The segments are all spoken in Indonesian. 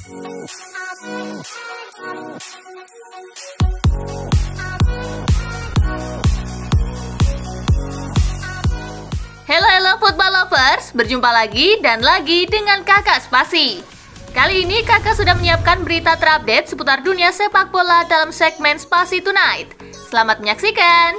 Halo football lovers, berjumpa lagi dan lagi dengan Kakak Spasi. Kali ini Kakak sudah menyiapkan berita terupdate seputar dunia sepak bola dalam segmen Spasi Tonight. Selamat menyaksikan.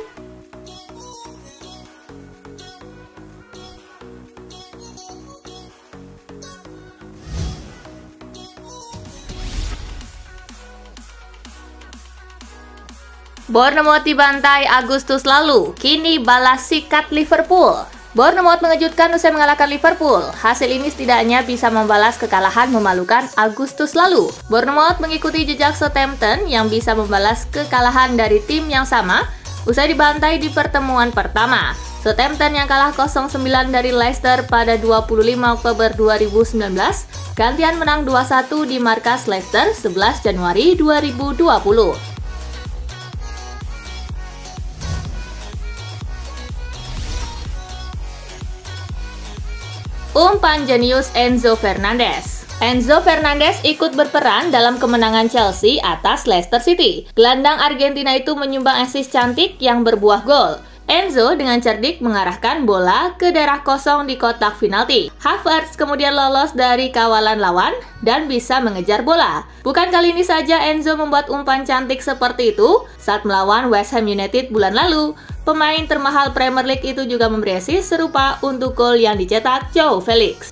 Bournemouth dibantai Agustus lalu, kini balas sikat Liverpool. Bournemouth mengejutkan usai mengalahkan Liverpool. Hasil ini setidaknya bisa membalas kekalahan memalukan Agustus lalu. Bournemouth mengikuti jejak Southampton yang bisa membalas kekalahan dari tim yang sama usai dibantai di pertemuan pertama. Southampton yang kalah 0-9 dari Leicester pada 25 Oktober 2019, gantian menang 2-1 di markas Leicester 11 Januari 2020. Umpan jenius Enzo Fernandez. Enzo Fernandez ikut berperan dalam kemenangan Chelsea atas Leicester City. Gelandang Argentina itu menyumbang assist cantik yang berbuah gol. Enzo dengan cerdik mengarahkan bola ke daerah kosong di kotak penalti. Havertz kemudian lolos dari kawalan lawan dan bisa mengejar bola. Bukan kali ini saja Enzo membuat umpan cantik seperti itu saat melawan West Ham United bulan lalu. Pemain termahal Premier League itu juga memberi assist serupa untuk gol yang dicetak Joao Felix.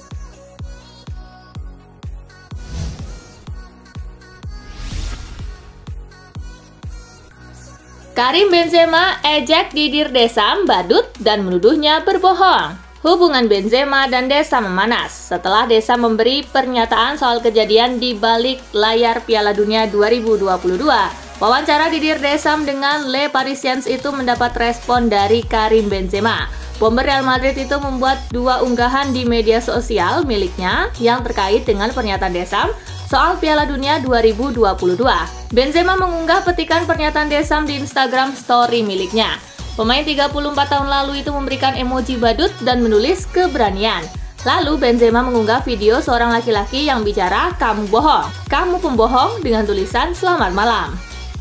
Karim Benzema ejek Didier Deschamps badut dan menuduhnya berbohong. Hubungan Benzema dan Deschamps memanas setelah Deschamps memberi pernyataan soal kejadian di balik layar Piala Dunia 2022. Wawancara Didier Deschamps dengan Le Parisien itu mendapat respon dari Karim Benzema. Bomber Real Madrid itu membuat dua unggahan di media sosial miliknya yang terkait dengan pernyataan Deschamps soal Piala Dunia 2022. Benzema mengunggah petikan pernyataan Deschamps di Instagram story miliknya. Pemain 34 tahun lalu itu memberikan emoji badut dan menulis keberanian. Lalu Benzema mengunggah video seorang laki-laki yang bicara, "Kamu bohong, kamu pembohong," dengan tulisan "Selamat malam."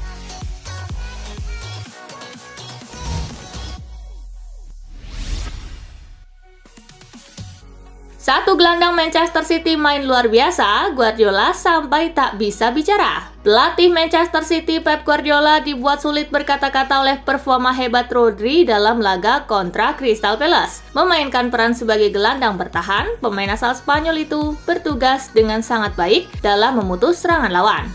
Satu gelandang Manchester City main luar biasa, Guardiola sampai tak bisa bicara. Pelatih Manchester City Pep Guardiola dibuat sulit berkata-kata oleh performa hebat Rodri dalam laga kontra Crystal Palace. Memainkan peran sebagai gelandang bertahan, pemain asal Spanyol itu bertugas dengan sangat baik dalam memutus serangan lawan.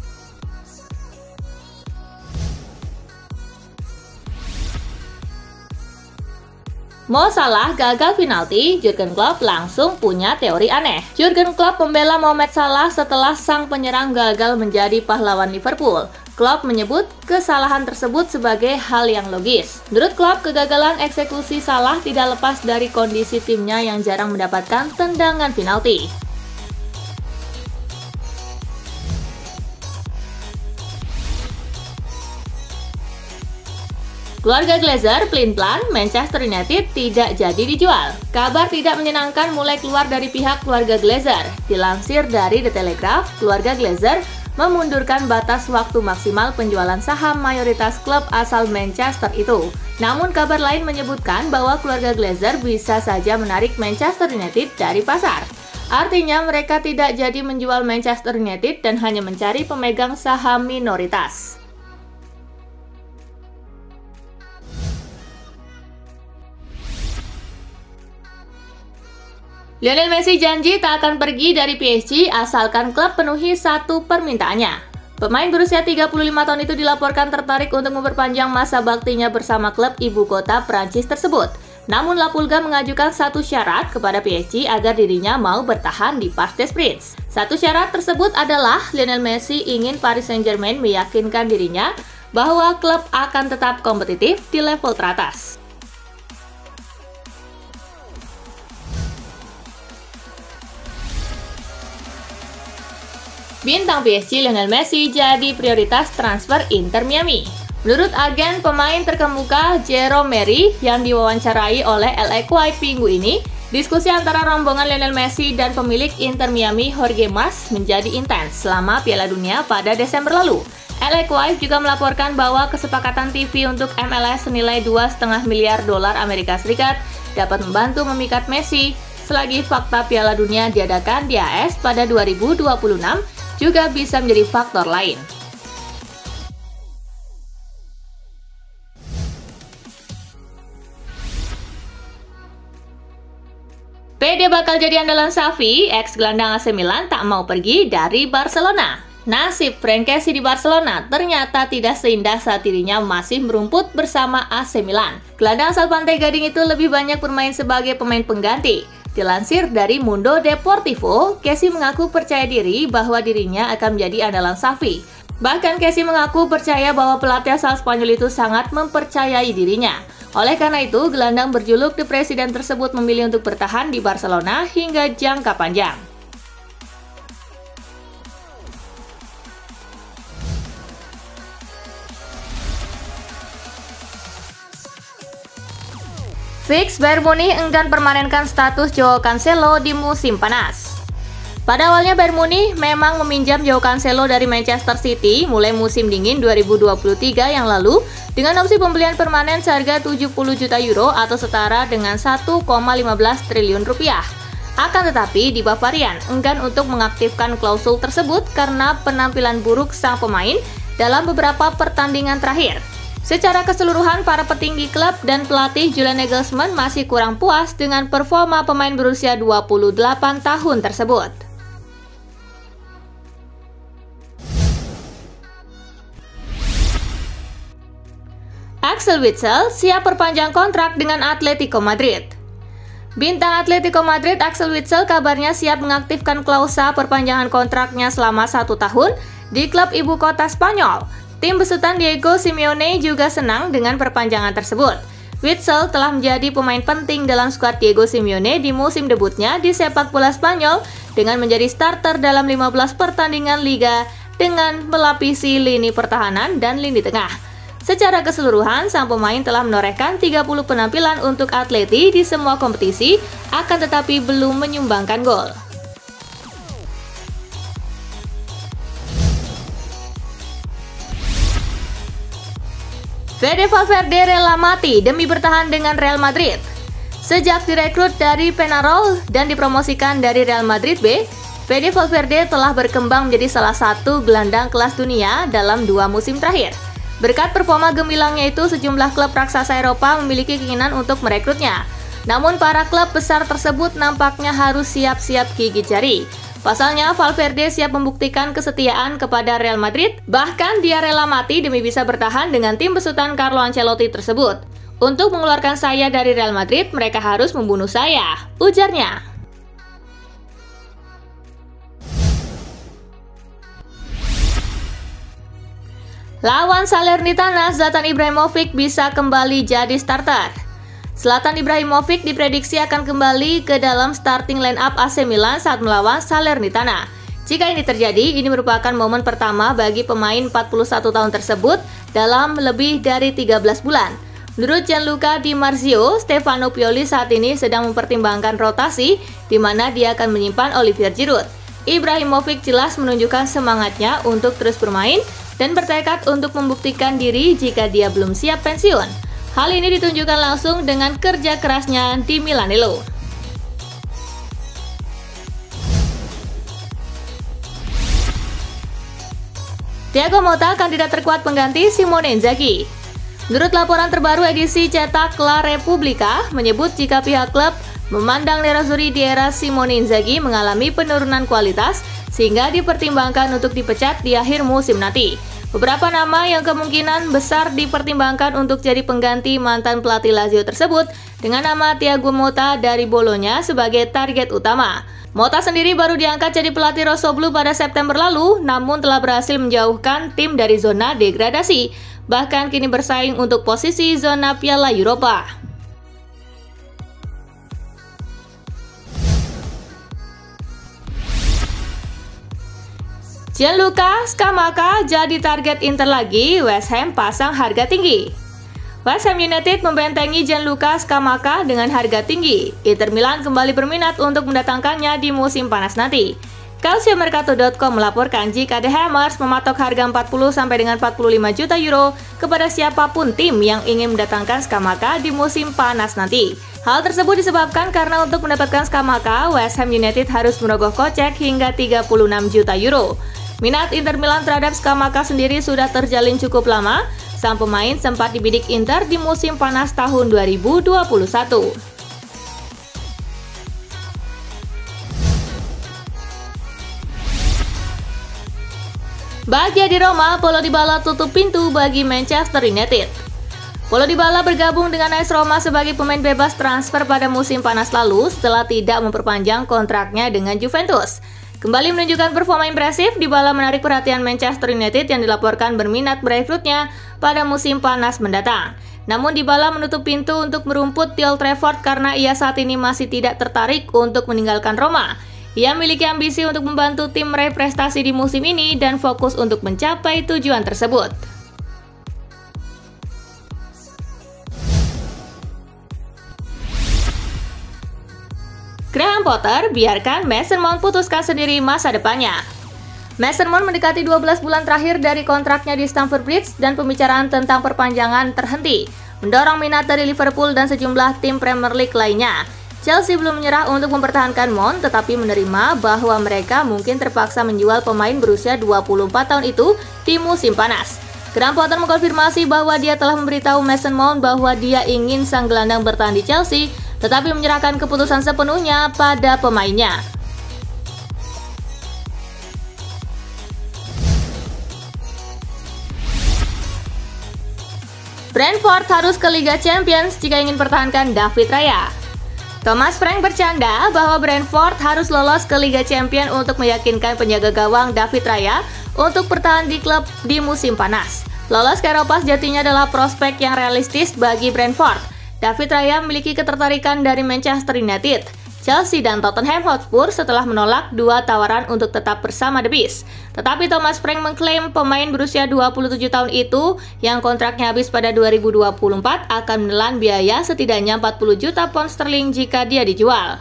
Mo Salah gagal penalti, Jurgen Klopp langsung punya teori aneh. Jurgen Klopp membela Mohamed Salah setelah sang penyerang gagal menjadi pahlawan Liverpool. Klopp menyebut kesalahan tersebut sebagai hal yang logis. Menurut Klopp, kegagalan eksekusi Salah tidak lepas dari kondisi timnya yang jarang mendapatkan tendangan penalti. Keluarga Glazer pelin-pelan, Manchester United tidak jadi dijual. Kabar tidak menyenangkan mulai keluar dari pihak keluarga Glazer. Dilansir dari The Telegraph, keluarga Glazer memundurkan batas waktu maksimal penjualan saham mayoritas klub asal Manchester itu. Namun kabar lain menyebutkan bahwa keluarga Glazer bisa saja menarik Manchester United dari pasar. Artinya mereka tidak jadi menjual Manchester United dan hanya mencari pemegang saham minoritas. Lionel Messi janji tak akan pergi dari PSG asalkan klub penuhi satu permintaannya. Pemain berusia 35 tahun itu dilaporkan tertarik untuk memperpanjang masa baktinya bersama klub ibu kota Prancis tersebut. Namun La Pulga mengajukan satu syarat kepada PSG agar dirinya mau bertahan di Parc des Princes. Satu syarat tersebut adalah Lionel Messi ingin Paris Saint-Germain meyakinkan dirinya bahwa klub akan tetap kompetitif di level teratas. Bintang PSG Lionel Messi jadi prioritas transfer Inter Miami. Menurut agen pemain terkemuka Jerome Meri yang diwawancarai oleh LA Quay minggu ini, Diskusi antara rombongan Lionel Messi dan pemilik Inter Miami Jorge Mas menjadi intens selama Piala Dunia pada Desember lalu. LA Kwive juga melaporkan bahwa kesepakatan TV untuk MLS senilai $2,5 miliar Amerika Serikat dapat membantu memikat Messi selagi fakta Piala Dunia diadakan di AS pada 2026 juga bisa menjadi faktor lain. PD bakal jadi andalan Xavi, ex-gelandang AC Milan tak mau pergi dari Barcelona. Nasib Franck Kessié di Barcelona ternyata tidak seindah saat dirinya masih merumput bersama AC Milan. Gelandang asal Pantai Gading itu lebih banyak bermain sebagai pemain pengganti. Dilansir dari Mundo Deportivo, Kessié mengaku percaya diri bahwa dirinya akan menjadi andalan Xavi. Bahkan Kessié mengaku percaya bahwa pelatih asal Spanyol itu sangat mempercayai dirinya. Oleh karena itu, gelandang berjuluk The President tersebut memilih untuk bertahan di Barcelona hingga jangka panjang. Fix Bayern Munich enggan permanenkan status Joao Cancelo di musim panas. Pada awalnya Bayern Munich memang meminjam Joao Cancelo dari Manchester City mulai musim dingin 2023 yang lalu dengan opsi pembelian permanen seharga 70 juta euro atau setara dengan 1,15 triliun rupiah. Akan tetapi di Bavarian enggan untuk mengaktifkan klausul tersebut karena penampilan buruk sang pemain dalam beberapa pertandingan terakhir. Secara keseluruhan, para petinggi klub dan pelatih Julian Nagelsmann masih kurang puas dengan performa pemain berusia 28 tahun tersebut. Axel Witsel siap perpanjang kontrak dengan Atletico Madrid. Bintang Atletico Madrid Axel Witsel kabarnya siap mengaktifkan klausa perpanjangan kontraknya selama 1 tahun di klub ibu kota Spanyol. Tim besutan Diego Simeone juga senang dengan perpanjangan tersebut. Witsel telah menjadi pemain penting dalam skuad Diego Simeone di musim debutnya di sepak bola Spanyol dengan menjadi starter dalam 15 pertandingan liga dengan melapisi lini pertahanan dan lini tengah. Secara keseluruhan, sang pemain telah menorehkan 30 penampilan untuk Atleti di semua kompetisi, akan tetapi belum menyumbangkan gol. Fede Valverde rela mati demi bertahan dengan Real Madrid. Sejak direkrut dari Peñarol dan dipromosikan dari Real Madrid B, Fede Valverde telah berkembang menjadi salah satu gelandang kelas dunia dalam 2 musim terakhir. Berkat performa gemilangnya itu, sejumlah klub raksasa Eropa memiliki keinginan untuk merekrutnya. Namun para klub besar tersebut nampaknya harus siap-siap gigit jari. Pasalnya, Valverde siap membuktikan kesetiaan kepada Real Madrid, bahkan dia rela mati demi bisa bertahan dengan tim besutan Carlo Ancelotti tersebut. Untuk mengeluarkan saya dari Real Madrid, mereka harus membunuh saya, ujarnya. Lawan Salernitana, Zlatan Ibrahimovic bisa kembali jadi starter. Zlatan Ibrahimovic diprediksi akan kembali ke dalam starting line-up AC Milan saat melawan Salernitana. Jika ini terjadi, ini merupakan momen pertama bagi pemain 41 tahun tersebut dalam lebih dari 13 bulan. Menurut Gianluca Di Marzio, Stefano Pioli saat ini sedang mempertimbangkan rotasi di mana dia akan menyimpan Olivier Giroud. Ibrahimovic jelas menunjukkan semangatnya untuk terus bermain dan bertekad untuk membuktikan diri jika dia belum siap pensiun. Hal ini ditunjukkan langsung dengan kerja kerasnya di Milanello. Thiago Motta kandidat terkuat pengganti Simone Inzaghi. Menurut laporan terbaru edisi cetak La Repubblica menyebut jika pihak klub memandang Nerazzurri di era Simone Inzaghi mengalami penurunan kualitas sehingga dipertimbangkan untuk dipecat di akhir musim nanti. Beberapa nama yang kemungkinan besar dipertimbangkan untuk jadi pengganti mantan pelatih Lazio tersebut dengan nama Thiago Motta dari Bologna sebagai target utama. Motta sendiri baru diangkat jadi pelatih Rossoblu pada September lalu, namun telah berhasil menjauhkan tim dari zona degradasi. Bahkan kini bersaing untuk posisi zona Piala Eropa. Gianluca Scamacca jadi target Inter lagi, West Ham pasang harga tinggi. West Ham United membentengi Gianluca Scamacca dengan harga tinggi. Inter Milan kembali berminat untuk mendatangkannya di musim panas nanti. Calciomercato.com melaporkan jika The Hammers mematok harga 40 sampai dengan 45 juta euro kepada siapapun tim yang ingin mendatangkan Scamacca di musim panas nanti. Hal tersebut disebabkan karena untuk mendapatkan Scamacca, West Ham United harus merogoh kocek hingga 36 juta euro. Minat Inter Milan terhadap Scamacca sendiri sudah terjalin cukup lama. Sang pemain sempat dibidik Inter di musim panas tahun 2021. Bahagia di Roma, Paulo Dybala tutup pintu bagi Manchester United. Paulo Dybala bergabung dengan AS Roma sebagai pemain bebas transfer pada musim panas lalu setelah tidak memperpanjang kontraknya dengan Juventus. Kembali menunjukkan performa impresif, Dybala menarik perhatian Manchester United yang dilaporkan berminat merekrutnya pada musim panas mendatang. Namun Dybala menutup pintu untuk merumput di Old Trafford karena ia saat ini masih tidak tertarik untuk meninggalkan Roma. Ia memiliki ambisi untuk membantu tim meraih prestasi di musim ini dan fokus untuk mencapai tujuan tersebut. Graham Potter biarkan Mason Mount putuskan sendiri masa depannya. Mason Mount mendekati 12 bulan terakhir dari kontraknya di Stamford Bridge dan pembicaraan tentang perpanjangan terhenti, mendorong minat dari Liverpool dan sejumlah tim Premier League lainnya. Chelsea belum menyerah untuk mempertahankan Mount, tetapi menerima bahwa mereka mungkin terpaksa menjual pemain berusia 24 tahun itu di musim panas. Graham Potter mengkonfirmasi bahwa dia telah memberitahu Mason Mount bahwa dia ingin sang gelandang bertahan di Chelsea, tetapi menyerahkan keputusan sepenuhnya pada pemainnya. Brentford harus ke Liga Champions jika ingin pertahankan David Raya. Thomas Frank bercanda bahwa Brentford harus lolos ke Liga Champions untuk meyakinkan penjaga gawang David Raya untuk bertahan di klub di musim panas. Lolos ke Eropa sejatinya adalah prospek yang realistis bagi Brentford. David Raya memiliki ketertarikan dari Manchester United, Chelsea, dan Tottenham Hotspur setelah menolak dua tawaran untuk tetap bersama The Bees. Tetapi Thomas Frank mengklaim pemain berusia 27 tahun itu yang kontraknya habis pada 2024 akan menelan biaya setidaknya 40 juta pound sterling jika dia dijual.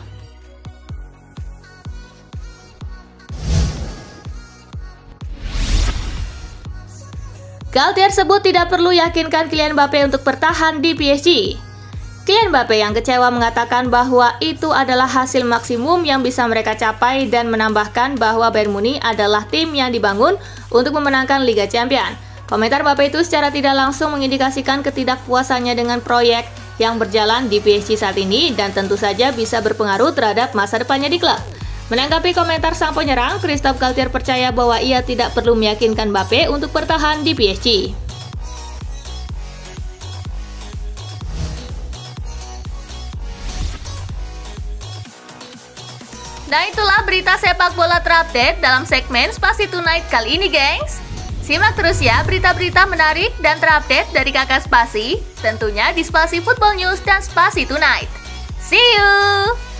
Galtier sebut tidak perlu yakinkan Kylian Mbappe untuk bertahan di PSG. Kylian Mbappe yang kecewa mengatakan bahwa itu adalah hasil maksimum yang bisa mereka capai dan menambahkan bahwa Bayern Munich adalah tim yang dibangun untuk memenangkan Liga Champions. Komentar Mbappe itu secara tidak langsung mengindikasikan ketidakpuasannya dengan proyek yang berjalan di PSG saat ini dan tentu saja bisa berpengaruh terhadap masa depannya di klub. Menanggapi komentar sang penyerang, Christophe Galtier percaya bahwa ia tidak perlu meyakinkan Mbappe untuk bertahan di PSG. Nah, itulah berita sepak bola terupdate dalam segmen Spasi Tonight kali ini, gengs. Simak terus ya berita-berita menarik dan terupdate dari Kakak Spasi, tentunya di Spasi Football News dan Spasi Tonight. See you!